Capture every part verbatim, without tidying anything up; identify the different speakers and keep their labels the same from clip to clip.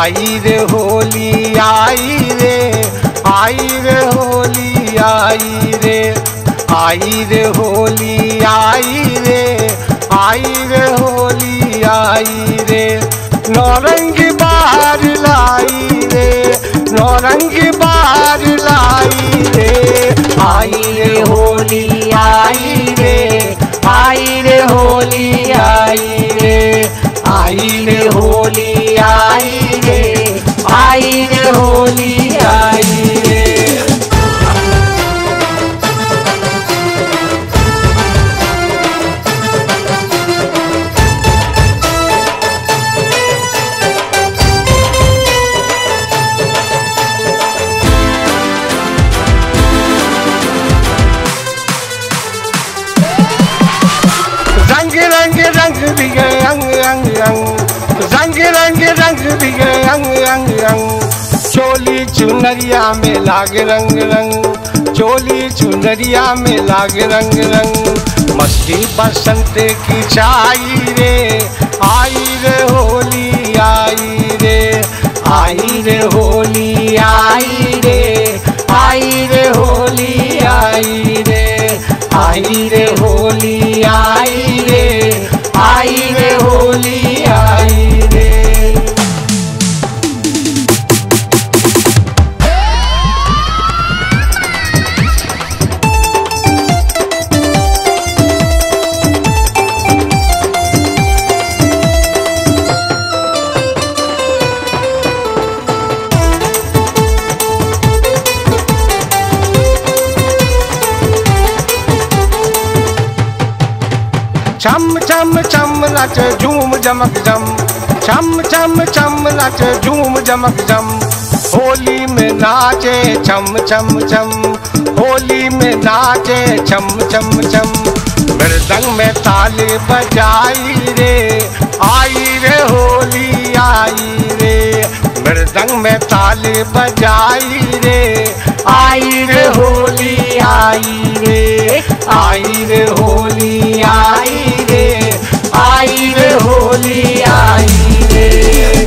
Speaker 1: आई रे होली आई रे, आई रे होली आई रे, आई रे होली आई रे, आई रे होली आई रे। नौरंगी बाहर लाई रे, नौरंगी बाहर लाई रे, आई रे होली आई रे, आई रे होली आई रे, आई रे होली आई रे, आई रे होली आई रे। रंग रंग रंग दिए अंग अंग अंग, रंग रंग रंग दिए अंग अंग अंग। चोली चुनरिया में लागे रंग रंग, चोली चुनरिया में लागे रंग रंग। मस्ती बसंत की छाई रे, आई रे होली आई रे, आई रे होली आई रे, आई रे होली आई रे, आई रे होली आई रे, आई रे होली आई रे। छम छम छम नच झूम जमक जम, छम छम छम नच झूम जमक जम। होली में नाचे छम छम छम, होली में नाचे छम छम छम। मृदंग में ताली बजाई रे, आई रे होली आई रे, मृदंग में ताली बजाई रे, आई रे होली आई रे, आई रे होली आई रे, आई रे होली आई रे।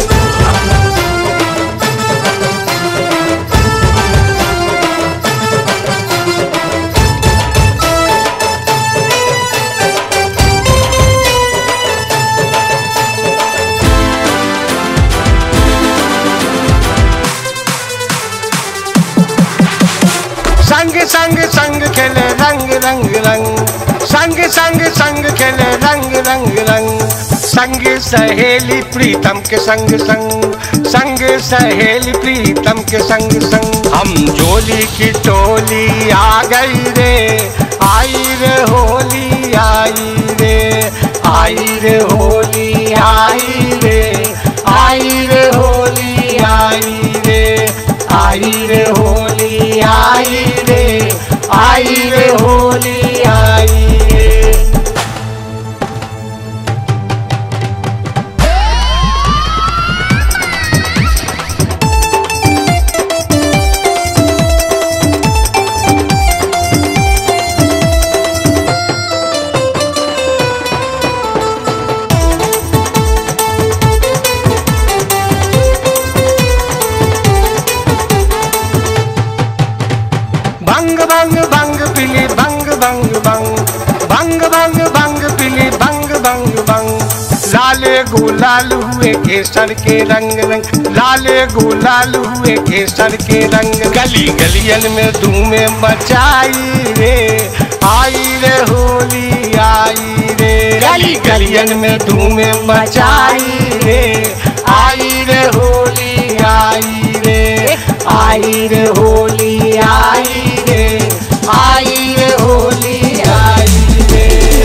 Speaker 1: संग संग संग खेले रंग रंग रंग, संग संग संग खेले रंग रंग रंग। संग सहेली प्रीतम के संग संग, संग सहेली प्रीतम के संग संग। हम जोली की टोली आ गई रे, आई रे होली आई रे, आई रे होली आई रे, आई रे होली आई रे, आई रे होली आई रे, आई रे होली आई रे। भंग भंग भंग पिली भंग भंग भंग, भंग भंग भंग पिली भंग भंग भंग। लाले गुलाल हुए केसर के रंग रंग, लाले गुलाल हुए केसर के रंग। गली गलियन में धूमे मचाई रे, आई रे होली आई रे, गली गलियन में धूमे मचाई रे, आई रे होली आई रे, आई रे होली आई रे, आई रे होली आई रे।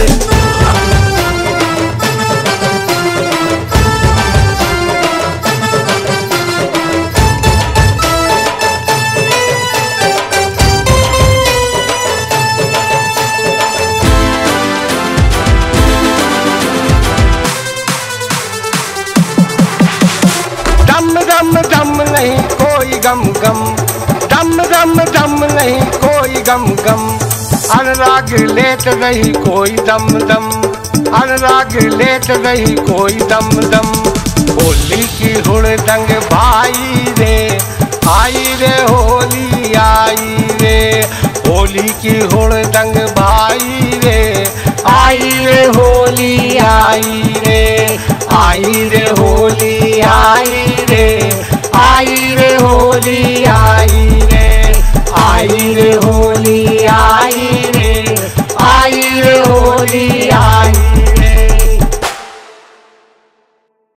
Speaker 1: दम दम दम नहीं कोई गम गम, दम दम दम नहीं कोई गम गम। अनुराग लेत रही कोई दम दम, अनुराग लेत रही कोई दम दम। होली की हुड़दंग भाई रे, आई रे होली आई रे, होली की हुड़दंग भाई रे, आई रे होली आई रे, आई रे हो